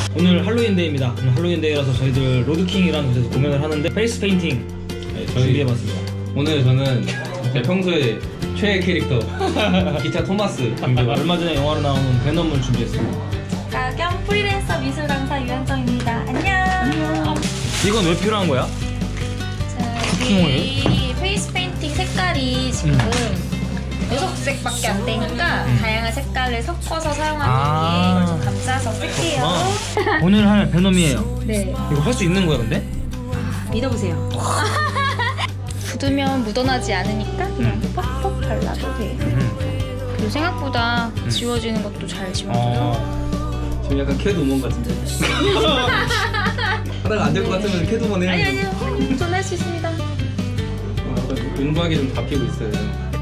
오늘 할로윈데이입니다. 오늘 할로윈데이라서 저희들 로드킹이라는 곳에서 공연을 하는데 페이스 페인팅 준비해봤습니다. 오늘 저는 제 평소에 최애 캐릭터 기차 토마스 준비해봤습니다. 얼마 전에 영화로 나온 베놈을 준비했습니다. 가겸 프리랜서 미술 강사 유현정입니다. 안녕. 이건 왜 필요한 거야? 이 페이스 페인팅 색깔이 지금 6색밖에 안 되니까 다양한 색깔을 섞어서 사용하는 게 이걸 좀 감싸서 쓸게요. 오늘 할 베놈이에요. 네. 이거 할 수 있는 거야 근데? 믿어보세요. 굳으면 묻어나지 않으니까 그냥 퍽퍽 발라도 돼요. 그리고 생각보다 지워지는 것도 잘 지워져요. 지금 약간 캣우먼 같은데. 하다가 안 될 것 같으면 캣우먼 해야죠. 아니요. 전 할 수 있습니다. 공부하기 좀 바뀌고 있어요.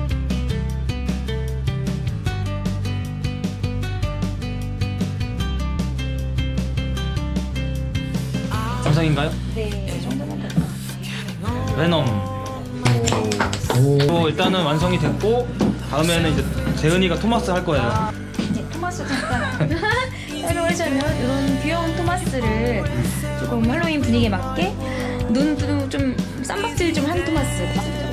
정상인가요? 네, 이 정도면 될 것 같아요. 베놈. 오, 일단은 완성이 됐고 다음에는 이제 재은이가 토마스 할 거예요. 네, 토마스 잠깐 설명하자면 이런 귀여운 토마스를 조금 할로윈 분위기에 맞게 눈도 좀 쌈박질 좀 한 토마스.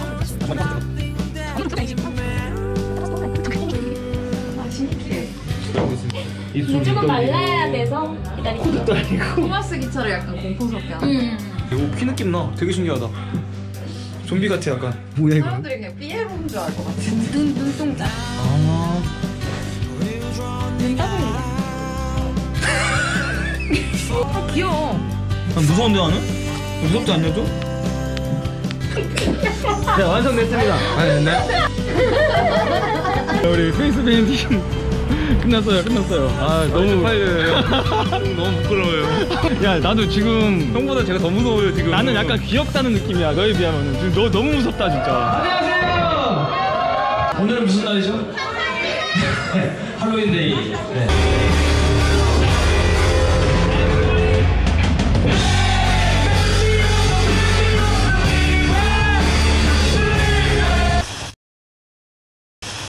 아 신기해. 조금 말라야 돼서 기다리고. 토마스 기차를 약간 공포스럽게 하는. 이거 피 느낌 나. 되게 신기하다. 좀비 같아 약간. 뭐야 이거? 사람들이 그냥 삐에본 줄 알 것 같은데. 눈동자. 아. 눈 따블이야. 아 귀여워. 무서운데 나는? 무섭지 않냐 좀? 네 완성됐습니다. 아 됐나요? 우리 페이스 페인팅 끝났어요. 아 너무 빨려요. 너무 부끄러워요. 야 나도 지금 형보다 제가 더 무서워요 지금. 나는 약간 귀엽다는 느낌이야 너에 비하면은. 지금 너 너무 무섭다 진짜. 안녕하세요. 오늘은 무슨 날이죠? 할로윈데이. 네.